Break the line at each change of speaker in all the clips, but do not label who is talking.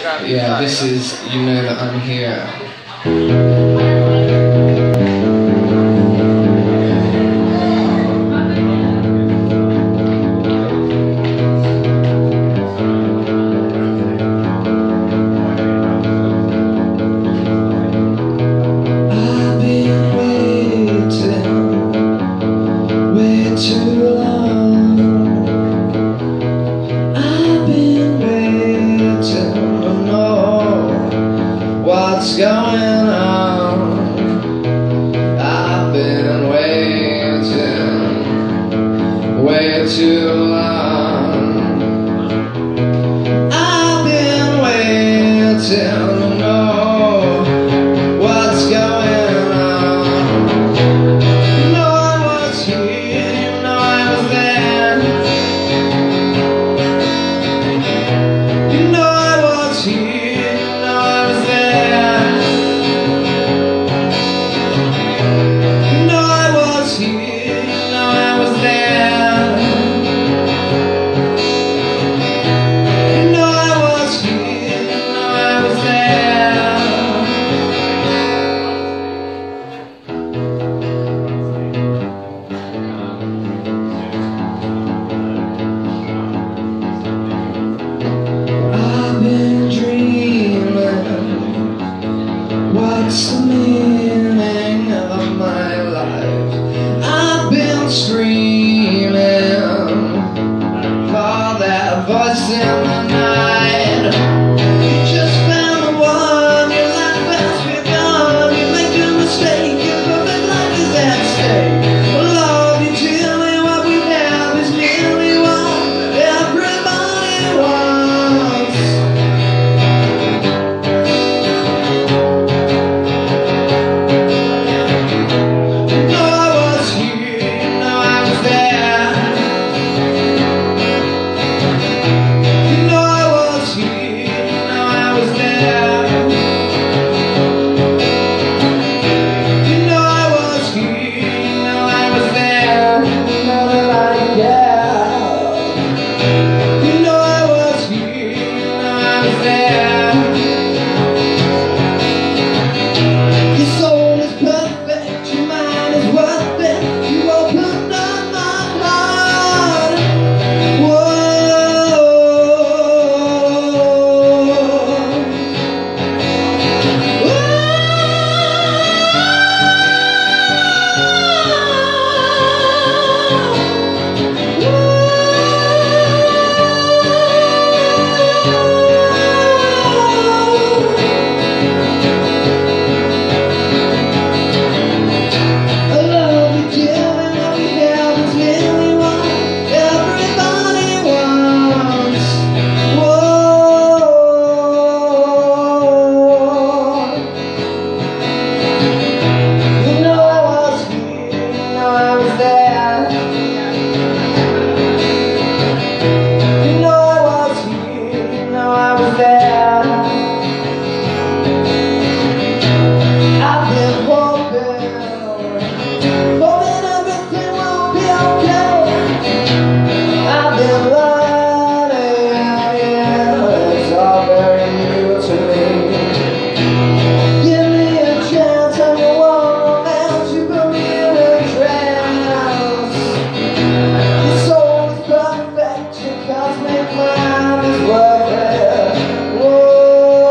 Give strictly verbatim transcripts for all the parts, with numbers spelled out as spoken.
Yeah, this is You Know That I'm Here. I've been waiting way too long. I've been waiting to know what's going on. I've been waiting way too long. I've been waiting to know what's going on. You know I was here, you know I was there. You know I was here, you know I was there. You know I was here, you know I was there. You know I was here, you know I was there. I've been dreaming, what's the meaning of my life? I've been screaming for that voice in the night. You just found the one, your life has begun. You make a mistake, your perfect life is at stake. Love, you tell me what we have is nearly what everybody wants. You know I was here, you know I was there. You know I was here, you know I was there. You know I was here, you know I was there. You know that I care. You know I was here, you know I was there. Your soul is perfect, your mind is worth it. You opened up my heart. Whoa. I love you, killing what we have is nearly what everybody wants. Whoa. You know I was here, you know I was there. You know I was here, you know I was there. I've been hoping, hoping everything will be okay. I've been learning, yeah, it's all very new to me. Give me a chance, I'm your one romance. You put me in a trance. Your soul is perfect, your cosmic mind is worth it. Whoa.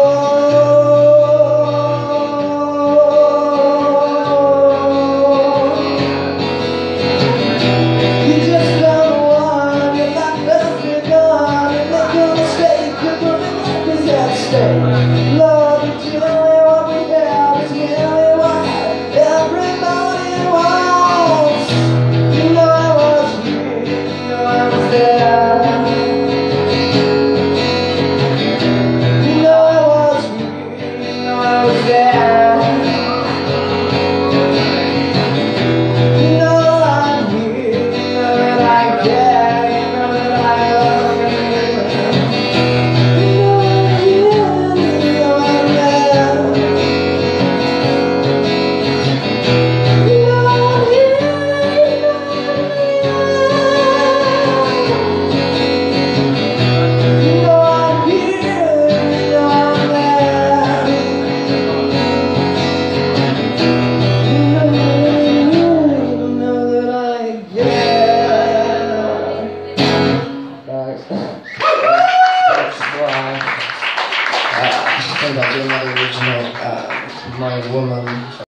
You just found the one, your life has begun. You make a mistake, your perfect life is at stake. Love, you tell me what we have is merely what everybody wants. You know I was here, you know I was there. You know I was here, you know I was there. You know I'm here, you know that I care, you know that I love you. You know I'm here, you know I think I'll do another original uh, My Woman.